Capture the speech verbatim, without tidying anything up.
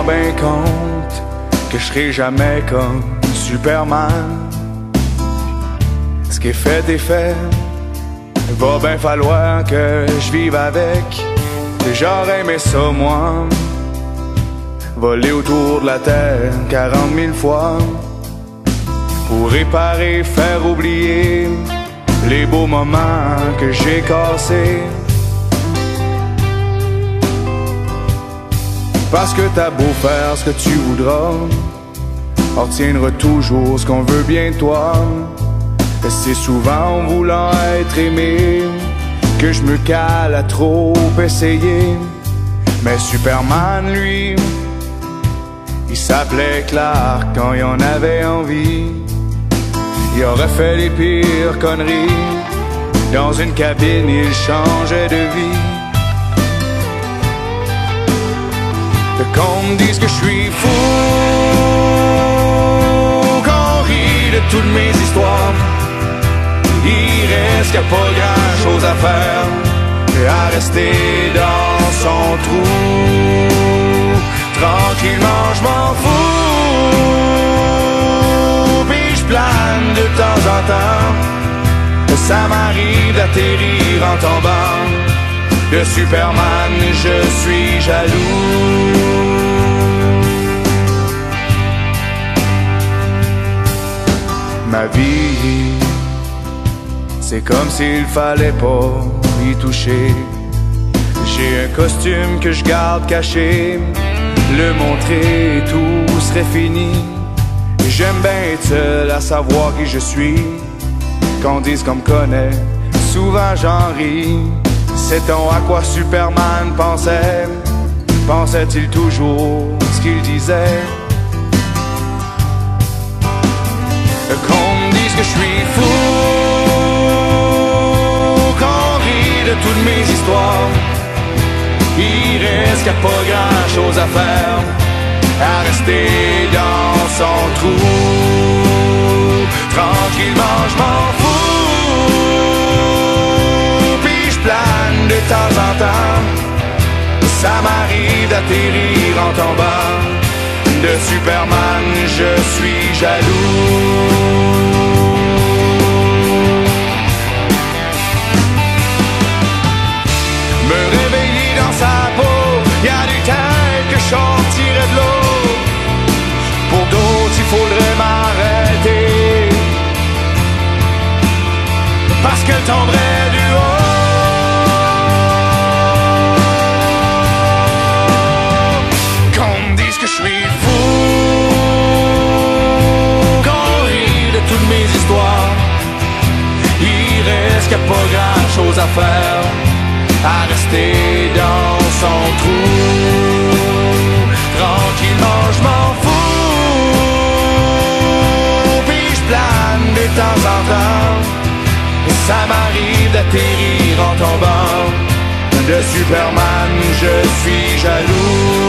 bien compte que je serai jamais comme Superman. Ce qui est fait est fait, va bien falloir que je vive avec. J'aurais aimé ça moi, voler autour de la terre quarante mille fois, pour réparer, faire oublier les beaux moments que j'ai cassés. Parce que t'as beau faire ce que tu voudras, on retiendra toujours ce qu'on veut bien de toi. Et c'est souvent en voulant être aimé que je me cale à trop essayer. Mais Superman, lui, il s'appelait Clark quand il en avait envie. Il aurait fait les pires conneries, dans une cabine il changeait de vie. Qu'on me dise que je suis fou, qu'on rit de toutes mes histoires, il reste qu'il n'y a pas grand chose à faire, à rester dans son trou. Tranquillement je m'en fous, puis je plane de temps en temps. Ça m'arrive d'atterrir en tombant. De Superman je suis jaloux. Ma vie, c'est comme s'il fallait pas y toucher. J'ai un costume que je garde caché, le montrer tout serait fini. J'aime bien être seul à savoir qui je suis. Qu'on dise qu'on me connaît, souvent j'en ris. Sait-on à quoi Superman pensait? Pensait-il toujours ce qu'il disait? Qu'on me dise que je suis fou, qu'on rit de toutes mes histoires, il reste qu'il n'y a pas grand chose à faire, à rester dans son trou. Tranquillement je m'en fous, puis je plane de temps en temps. Ça m'arrive d'atterrir en tombant. De Superman je suis jaloux. Me réveiller dans sa peau, y'a du temps que je sortirais de l'eau. Pour d'autres il faudrait m'arrêter, parce que tomberait du haut. Qu'on me dise que je suis fou, qu'on rit de toutes mes histoires, il reste qu'il n'y a pas grand chose à faire, à rester dans son trou. Tranquillement je m'en fous, puis je plane de temps en temps. Ça m'arrive d'atterrir en tombant. De Superman je suis jaloux.